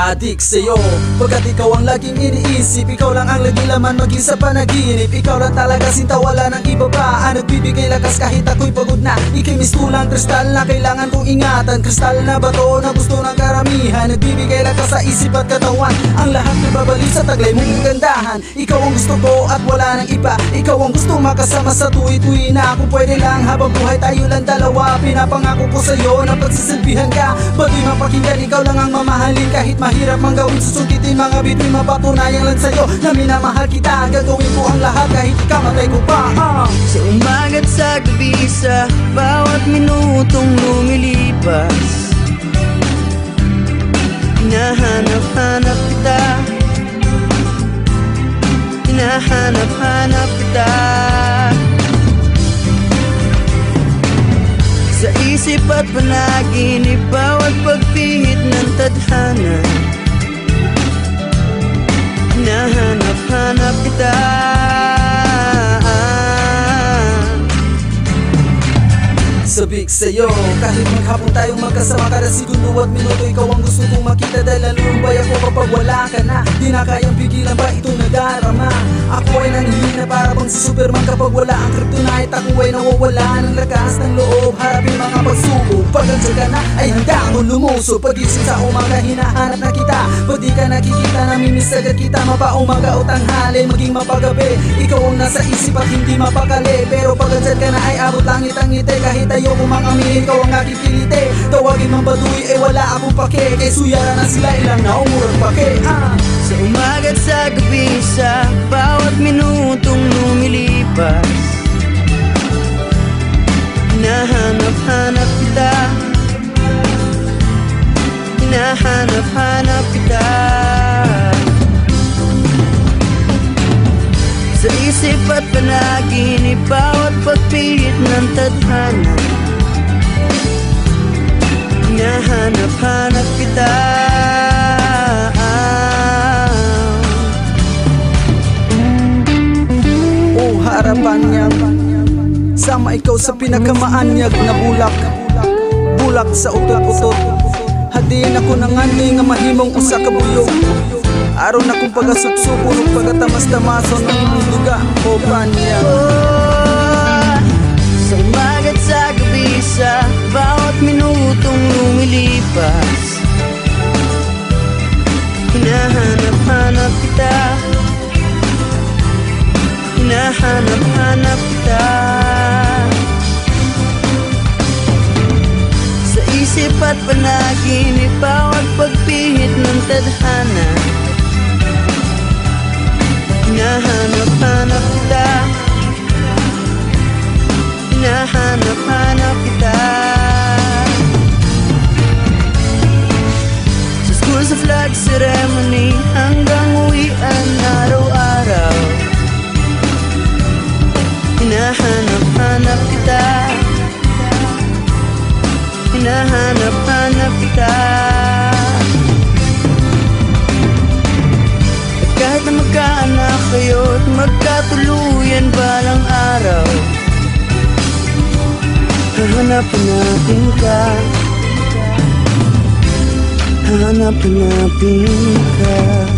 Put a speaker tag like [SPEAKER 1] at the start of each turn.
[SPEAKER 1] na-addict sa'yo, pagkat ikaw ang laging iniisip. Ikaw lang ang lagi laman maging sa panaginip. Ikaw lang talaga sinta, wala nang iba pa. Nagbibigay lakas kahit ako'y pagod na. Ika'y mistulang kristal na kailangan kong ingatan. Kristal na bato na gusto ng karamihan. Nagbibigay lakas sa isip at katawan. Ang lahat nagbabalik sa taglay mong kagandahan. Ikaw ang gusto ko at wala nang iba. Ikaw ang gusto makasama sa tuwi-tuwi na. Kung pwede lang habang buhay tayo lang dalawa. Pinapangako ko sa'yo na pagsisilbihan ka. Pati mapakinggan, ikaw lang ang mamahalin. Kahit mahirap mang gawin, susukitin mga bituin. Mapatunayan lang sa'yo na minamahal kita. Gagawin ko ang lahat kahit ikamatay ko pa.
[SPEAKER 2] Sa umaga't sa gabi, sa bawat minutong lumilipas, hinahanap-hanap kita, hinahanap-hanap kita. Sa isip at panaginip, bawat pagpihit ng tadhana, hinahanap-hanap kita.
[SPEAKER 1] Sabik sa'yo, kahit maghapon tayong magkasama. Kada segundo at minuto ikaw ang gusto kong makita. Dahil lalumbay ako kapag wala ka na. Di na kayang pigilan ba itong nadarama. Ako ay nanghihina para bang si Superman kapag wala ang kryptonite. Ako ay nawawala ng lakas ng loob. Harapin mga pagsubok. Pag andyan ka na ay handa akong lumuso. Pagising sa umaga hinahanap na kita. Pag di ka nakikita namimiss agad kita. Mapaumaga o tanghali maging mapagabi. Ikaw ang nasa isip at hindi mapakali. Pero pag andyan ka na ay abot langit ang ngiti. Kahit tayo kung mga amin, ikaw ang aking kilite. Tawagin mang baduy, wala akong pake. Kay suyara na sila, ilang na umurang pake.
[SPEAKER 2] Sa umaga't sa gabi, sa bawat minutong lumilipas, hinahanap-hanap kita, hinahanap-hanap kita. Sa isip at panaginip, bawat pagpilit ng tadhana, hinahanap-hanap kita.
[SPEAKER 1] Oh, harapan niya, sama ikaw sa pinakamaanyag na bulak. Bulak sa utot-utot. Hadiin ako ng ani nga mahimong usa ka bulog. Araw na kong pagasuksupurog, pagatamas-tamason ng imong duga. O panya,
[SPEAKER 2] sa umaga't sa gabi, sa bawat minutong lumilipas, hinahanap-hanap kita, hinahanap-hanap kita. Sa isip at panaginip, bawat pagpihit ng tadhana, hinahanap-hanap kita, hinahanap-hanap kita. Sa school, sa flag ceremony, hanggang uwian araw-araw, hinahanap-hanap kita, hinahanap-hanap kita. At kahit na magkaanak kayo at magkatuluyan balang araw, hahanap-hanapin ka, hahanap-hanapin ka.